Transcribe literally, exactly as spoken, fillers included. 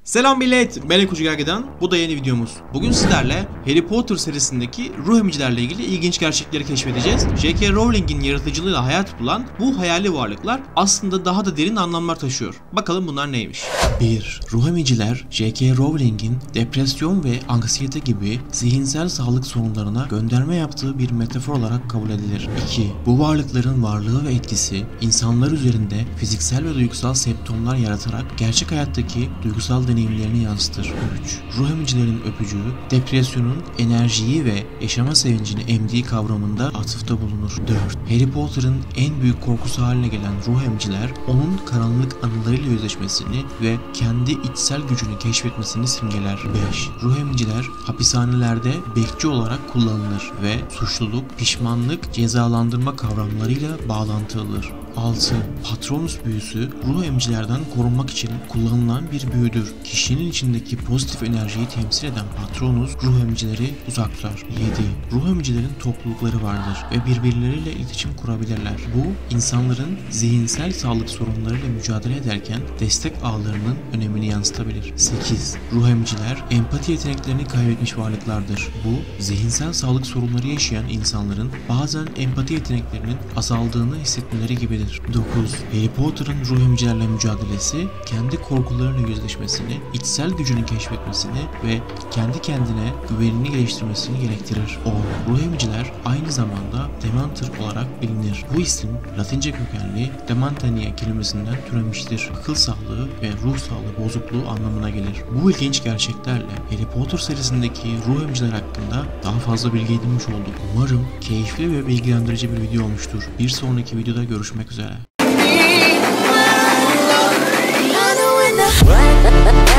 Selam millet, ben Ekucu Gergedan. Bu da yeni videomuz. Bugün sizlerle Harry Potter serisindeki ruh emicilerle ilgili ilginç gerçekleri keşfedeceğiz. J K. Rowling'in yaratıcılığıyla hayat bulan bu hayali varlıklar aslında daha da derin anlamlar taşıyor. Bakalım bunlar neymiş? bir. Ruh emiciler, J K. Rowling'in depresyon ve anksiyete gibi zihinsel sağlık sorunlarına gönderme yaptığı bir metafor olarak kabul edilir. iki. Bu varlıkların varlığı ve etkisi insanlar üzerinde fiziksel ve duygusal semptomlar yaratarak gerçek hayattaki duygusal deneyimlerini yansıtır. üç. Ruh emicilerin öpücüğü, depresyonun enerjiyi ve yaşama sevincini emdiği kavramında atıfta bulunur. dört. Harry Potter'ın en büyük korkusu haline gelen ruh emiciler, onun karanlık anılarıyla yüzleşmesini ve kendi içsel gücünü keşfetmesini simgeler. beş. Ruh emiciler hapishanelerde bekçi olarak kullanılır ve suçluluk, pişmanlık, cezalandırma kavramlarıyla bağlantılıdır. altı. Patronus büyüsü, ruh emicilerden korunmak için kullanılan bir büyüdür. Kişinin içindeki pozitif enerjiyi temsil eden Patronus, ruh emicileri uzak tutar. yedi. Ruh emicilerin toplulukları vardır ve birbirleriyle iletişim kurabilirler. Bu, insanların zihinsel sağlık sorunlarıyla mücadele ederken destek ağlarının önemini yansıtabilir. sekiz. Ruh emiciler, empati yeteneklerini kaybetmiş varlıklardır. Bu, zihinsel sağlık sorunları yaşayan insanların bazen empati yeteneklerinin azaldığını hissetmeleri gibidir. dokuz. Harry Potter'ın ruh emicilerle mücadelesi, kendi korkularıyla yüzleşmesini, içsel gücünü keşfetmesini ve kendi kendine güvenini geliştirmesini gerektirir. on. Ruh emiciler aynı zamanda Dementor olarak bilinir. Bu isim Latince kökenli Dementania kelimesinden türemiştir. Akıl sağlığı ve ruh sağlığı bozukluğu anlamına gelir. Bu ilginç gerçeklerle Harry Potter serisindeki ruh emiciler hakkında daha fazla bilgi edinmiş olduk. Umarım keyifli ve bilgilendirici bir video olmuştur. Bir sonraki videoda görüşmek üzere.